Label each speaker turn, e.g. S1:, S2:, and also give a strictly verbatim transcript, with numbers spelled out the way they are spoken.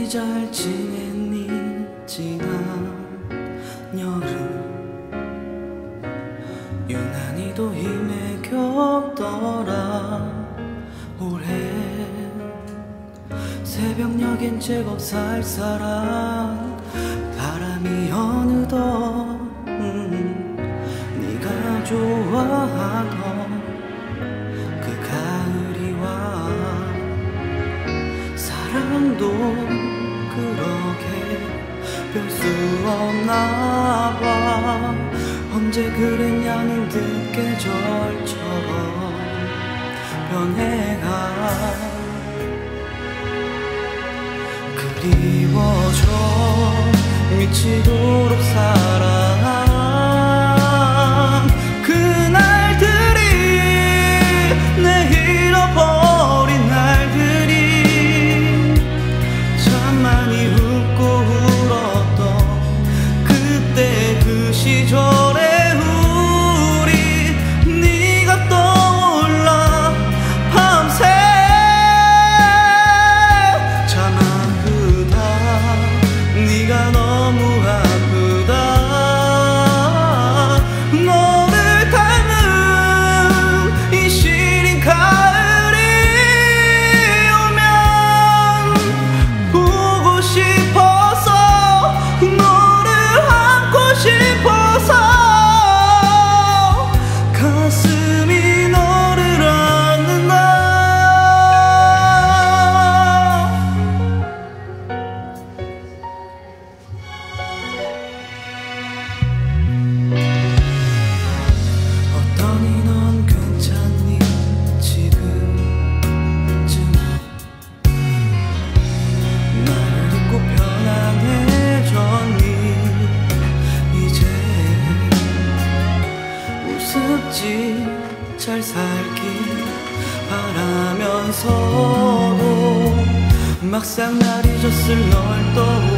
S1: 어디 잘 지냈니 지난 여름. 유난히도 힘에 겹더라 올해. 새벽녘엔 제법 쌀쌀한 바람이 어느덧 음, 네가 좋아하던 그 가을이 와. 사랑도 그렇게 별 수 없나 봐. 언제 그랬냐는 듯 계절처럼 변해가. 그리워져 미치도록 사랑한 그날들이, 내 잃어버린 날들이. 참 많이 웃고 울었던 그때 그 시절에 우리, 네가 떠올라 밤새. 참 아프다, 네가 너무 아프다. 너를 닮은 이 시린 가을이 오면 보고 싶어서, 너를 안고 싶어서 가슴이 너를 안는다. 어떠니 넌 괜찮니 지금쯤. 나를 잊고 편안해졌니 이제. 우습지 잘 살길 바라면서도 막상 날 잊었을 널 떠올려.